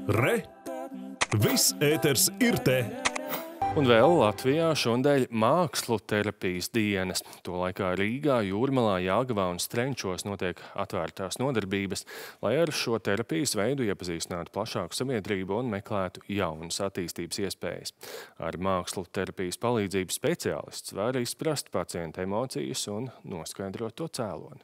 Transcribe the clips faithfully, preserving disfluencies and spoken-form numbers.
Re! Viss ēters ir te! Un vēl Latvijā šonadēļ mākslu terapijas dienas. To laikā Rīgā, Jūrmalā, Jelgavā un Strenčos notiek atvērtās nodarbības, lai ar šo terapijas veidu iepazīstinātu plašāku sabiedrību un meklētu jaunas attīstības iespējas. Ar mākslu terapijas palīdzību speciālists var izprast pacienta emocijas un noskaidrot to cēloni.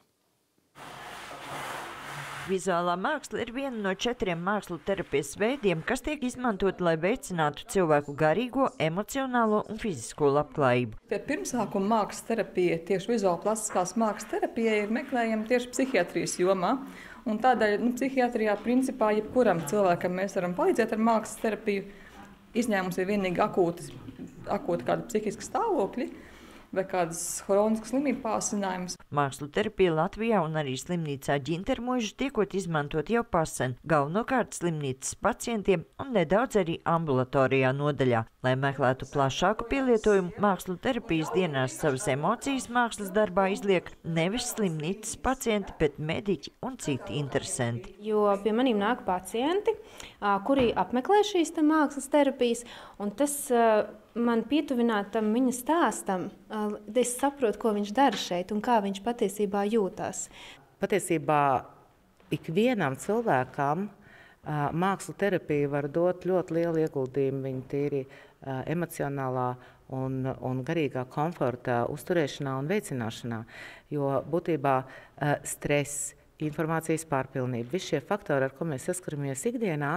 Vizuālā māksla ir viena no četriem mākslu terapijas veidiem, kas tiek izmantot, lai veicinātu cilvēku garīgo, emocionālo un fizisko labklājību. Pie pirmsākuma mākslas terapija, tieši vizuāla plastiskās mākslas terapija, ir meklējama tieši psihiatrijas jomā. Un tādēļ nu, psihiatrijā principā jebkuram cilvēkam mēs varam palīdzēt ar mākslas terapiju. Izņēmums ir vienīgi akūti, akūti kāda psihiska stāvokļi vai kādas hroniskas slimību pārsinājums. Mākslu terapija Latvijā un arī slimnīcā Ģintermuiža tiekot izmantot jau pasen, galvenokārt slimnīcas pacientiem un nedaudz arī ambulatorijā nodaļā. Lai meklētu plašāku pielietojumu, mākslu terapijas dienās savas emocijas mākslas darbā izliek nevis slimnīcas pacienti, bet mediķi un citi interesanti. Jo pie maniem nāk pacienti, kuri apmeklē šīs mākslas terapijas, un tas man pietuvināt tam viņa stāstam, es saprotu, ko viņš dara šeit un kā viņš patiesībā jūtās. Patiesībā ikvienam cilvēkam mākslu terapija var dot ļoti lielu ieguldījumu viņa tīri emocionālā un, un garīgā komforta uzturēšanā un veicināšanā, jo būtībā stress, informācijas pārpilnība, visi šie faktori, ar ko mēs saskaramies ikdienā,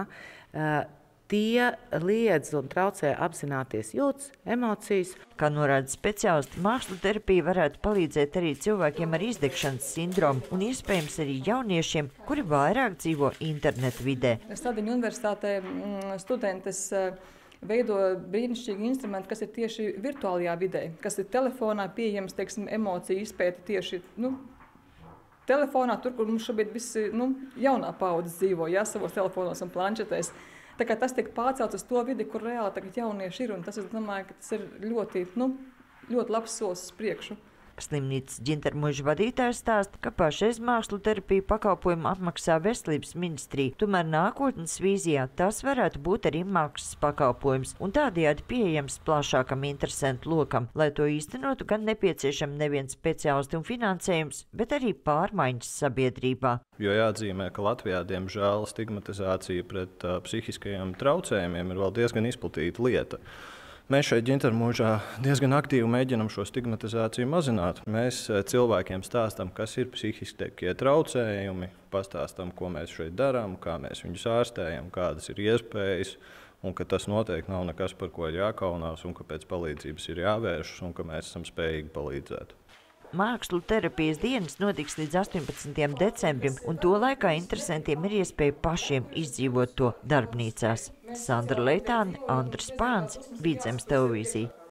tie liedz un traucē apzināties jūtas, emocijas. Kā norāda speciālisti, mākslu terapija varētu palīdzēt arī cilvēkiem ar izdegšanas sindromu un iespējams arī jauniešiem, kuri vairāk dzīvo internetu vidē. Stadiņu universitātē studentes veido brīnišķīgi instrumenti, kas ir tieši virtuālajā vidē, kas ir telefonā pieejams, teiksim, emociju izpēta tieši, nu, telefonā, tur, kur mums šobrīd visi, nu, jaunā paudze dzīvo, jā, savos telefonos un planšetēs. Tā kā tas tiek pārcelts uz to vidi, kur reāli tagad jaunieši ir, un tas, es domāju, ka tas ir ļoti, nu, ļoti labs solis uz priekšu. Slimnīcas Ģintermuiža vadītājs stāsta, ka pašreiz mākslu terapiju pakalpojumu apmaksā Veselības ministrija, tomēr nākotnes vīzijā tas varētu būt arī maksas pakalpojums un tādējādi pieejams plašākam interesentu lokam. Lai to īstenotu, gan nepieciešami nevien speciālisti un finansējums, bet arī pārmaiņas sabiedrībā. Jo jāatzīmē, ka Latvijā, diemžēl, stigmatizācija pret uh, psihiskajiem traucējumiem ir vēl diezgan izplatīta lieta. Mēs šeit Ģintermuižā diezgan aktīvi mēģinam šo stigmatizāciju mazināt. Mēs cilvēkiem stāstam, kas ir psihiskie traucējumi, pastāstam, ko mēs šeit darām, kā mēs viņus ārstējam, kādas ir iespējas, un ka tas noteikti nav nekas, par ko ir jākaunās, un ka pēc palīdzības ir jāvēršas, un ka mēs esam spējīgi palīdzēt. Mākslu terapijas dienas notiks līdz astoņpadsmitajam decembrim, un to laikā interesantiem ir iespēja pašiem izdzīvot to darbnīcās. Sandra Leitāne, Andris Pāns, Vidzemes televīzija.